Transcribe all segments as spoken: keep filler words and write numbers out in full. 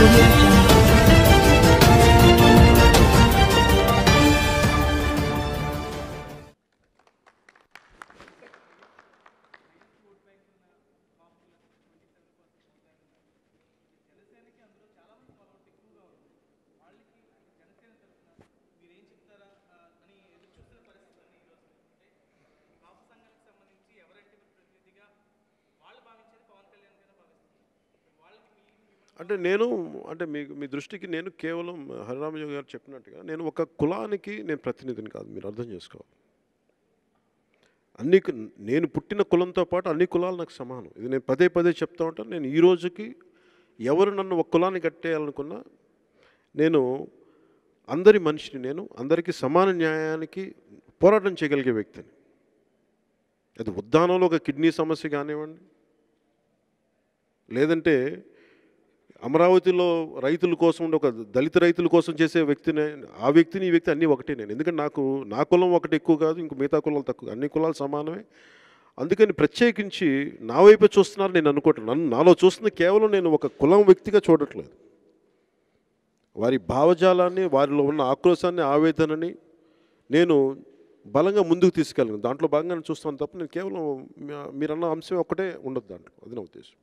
audio jungle. అంటే నేను అంటే మీ మీ దృష్టికి నేను కేవలం హరిరామజోగి గారు చెప్పినట్టుగా నేను ఒక కులానికి నేను ప్రతినిధిని కాదు, మీరు అర్థం చేసుకోవాలి. అన్ని నేను పుట్టిన కులంతో పాటు అన్ని కులాలు నాకు సమానం. ఇది నేను పదే పదే చెప్తా ఉంటాను. నేను ఈ రోజుకి ఎవరు నన్ను ఒక కులాన్ని కట్టేయాలనుకున్నా నేను అందరి మనిషిని, నేను అందరికీ సమాన న్యాయానికి పోరాటం చేయగలిగే వ్యక్తిని. అది ఉద్దానంలో ఒక కిడ్నీ సమస్య కానివ్వండి, లేదంటే అమరావతిలో రైతుల కోసం ఉండే ఒక దళిత రైతుల కోసం చేసే వ్యక్తిని, ఆ వ్యక్తిని ఈ వ్యక్తి అన్నీ ఒకటే నేను. ఎందుకంటే నాకు నా కులం ఒకటి ఎక్కువ కాదు, ఇంకో మిగతా కులాలు తక్కువ, అన్ని కులాలు సమానమే. అందుకని ప్రత్యేకించి నా వైపే చూస్తున్నారు నేను అనుకోవట్లేదు. నన్ను నాలో చూస్తున్న కేవలం నేను ఒక కులం వ్యక్తిగా చూడట్లేదు. వారి భావజాలాన్ని, వారిలో ఉన్న ఆక్రోశాన్ని, ఆవేదనని నేను బలంగా ముందుకు తీసుకెళ్ళను. దాంట్లో భాగంగా చూస్తాను తప్ప నేను కేవలం మీరన్న అంశం ఒక్కటే ఉండదు దాంట్లో. అది నా ఉద్దేశం.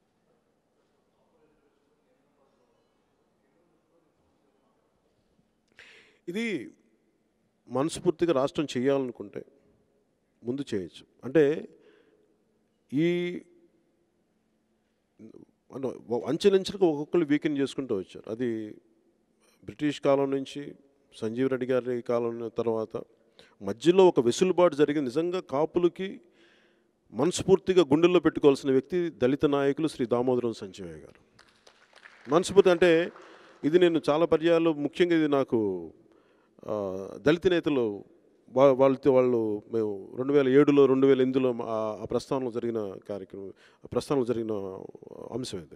ఇది మనస్ఫూర్తిగా రాష్ట్రం చేయాలనుకుంటే ముందు చేయొచ్చు. అంటే ఈ అంచెలంచెలుగా ఒక్కొక్కరు వీకెండ్ చేసుకుంటూ వచ్చారు. అది బ్రిటిష్ కాలం నుంచి సంజీవ్ రెడ్డి గారి కాలం తర్వాత మధ్యలో ఒక వెసులుబాటు జరిగింది. నిజంగా కాపులకి మనస్ఫూర్తిగా గుండెల్లో పెట్టుకోవాల్సిన వ్యక్తి దళిత నాయకులు శ్రీ దామోదరం సంజీవయ్య గారు. మనస్ఫూర్తి అంటే ఇది నేను చాలా పర్యాయాలు, ముఖ్యంగా ఇది నాకు దళిత నేతలు వాళ్ళతో వాళ్ళు మేము రెండు వేల ఏడులో రెండు వేల ఎనిమిదిలో ఆ ప్రస్థానంలో జరిగిన కార్యక్రమం, ప్రస్థానంలో జరిగిన అంశం ఇది.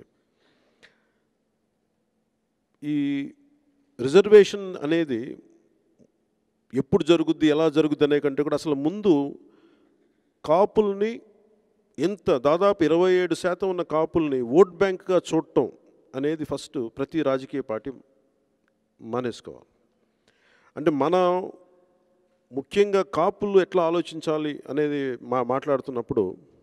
ఈ రిజర్వేషన్ అనేది ఎప్పుడు జరుగుద్ది, ఎలా జరుగుద్ది అనే కంటే కూడా అసలు ముందు కాపుల్ని ఎంత దాదాపు ఇరవై ఏడు శాతం ఉన్న కాపుల్ని ఓట్ బ్యాంక్గా చూడటం అనేది ఫస్ట్ ప్రతి రాజకీయ పార్టీ మానేసుకోవాలి. అంటే మనం ముఖ్యంగా కాపులు ఎట్లా ఆలోచించాలి అనేది మా మాట్లాడుతున్నప్పుడు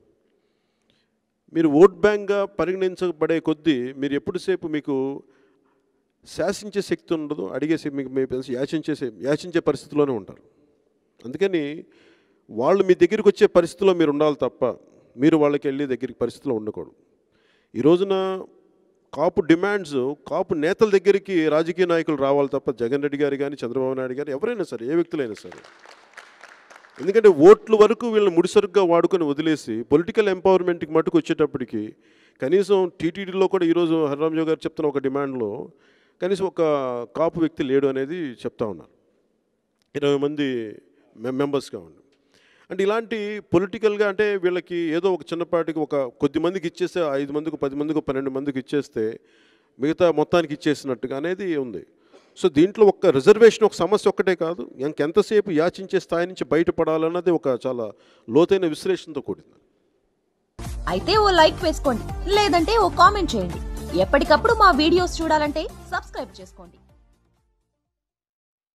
మీరు ఓట్ బ్యాంక్గా పరిగణించబడే కొద్దీ మీరు ఎప్పుడుసేపు మీకు శాసించే శక్తి ఉండదు, అడిగే మీకు మీకు యాచించే యాచించే పరిస్థితిలోనే ఉంటారు. అందుకని వాళ్ళు మీ దగ్గరికి వచ్చే పరిస్థితిలో మీరు ఉండాలి తప్ప మీరు వాళ్ళకి వెళ్ళే దగ్గరికి పరిస్థితిలో ఉండకూడదు. ఈ రోజున కాపు డిమాండ్స్ కాపు నేతల దగ్గరికి రాజకీయ నాయకులు రావాలి తప్ప జగన్ రెడ్డి గారు కానీ చంద్రబాబు నాయుడు గారు ఎవరైనా సరే, ఏ వ్యక్తులైనా సరే. ఎందుకంటే ఓట్ల వరకు వీళ్ళని ముడిసరుగ్గా వాడుకొని వదిలేసి పొలిటికల్ ఎంపవర్మెంట్కి మట్టుకు వచ్చేటప్పటికి కనీసం టీటీడీలో కూడా ఈరోజు హరిరామజోగి గారు చెప్తున్న ఒక డిమాండ్లో కనీసం ఒక కాపు వ్యక్తి లేడు అనేది చెప్తా ఉన్నారు. ఇరవై మంది మెంబర్స్గా ఉండి అంటే ఇలాంటి పొలిటికల్గా అంటే వీళ్ళకి ఏదో ఒక చిన్నపాటికి ఒక కొద్ది మందికి ఇచ్చేస్తే ఐదు మందికి పది మందికి పన్నెండు మందికి ఇచ్చేస్తే మిగతా మొత్తానికి ఇచ్చేసినట్టుగా అనేది ఉంది. సో దీంట్లో ఒక రిజర్వేషన్ ఒక సమస్య ఒక్కటే కాదు, ఇంకెంతసేపు యాచించే స్థాయి నుంచి బయటపడాలన్నది ఒక చాలా లోతైన విశ్లేషణతో కూడింది. అయితే ఓ లైక్ వేసుకోండి, లేదంటే ఓ కామెంట్ చేయండి. ఎప్పటికప్పుడు మా వీడియోస్ చూడాలంటే సబ్స్క్రైబ్ చేసుకోండి.